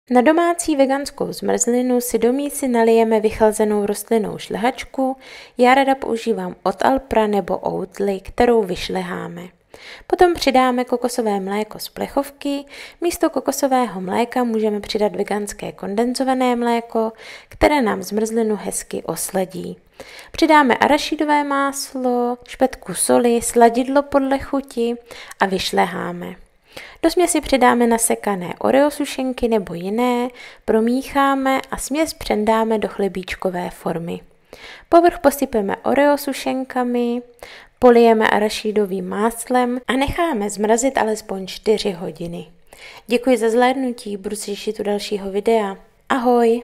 Na domácí veganskou zmrzlinu si do mísy nalijeme vychlazenou rostlinnou šlehačku, já rada používám od Alpra nebo Oatly, kterou vyšleháme. Potom přidáme kokosové mléko z plechovky, místo kokosového mléka můžeme přidat veganské kondenzované mléko, které nám zmrzlinu hezky osladí. Přidáme arašidové máslo, špetku soli, sladidlo podle chuti a vyšleháme. Do směsi přidáme nasekané Oreo sušenky nebo jiné, promícháme a směs přendáme do chlebíčkové formy. Povrch posypeme Oreo sušenkami, polijeme arašidovým máslem a necháme zmrazit alespoň 4 hodiny. Děkuji za zhlédnutí, budu se těšit u dalšího videa. Ahoj!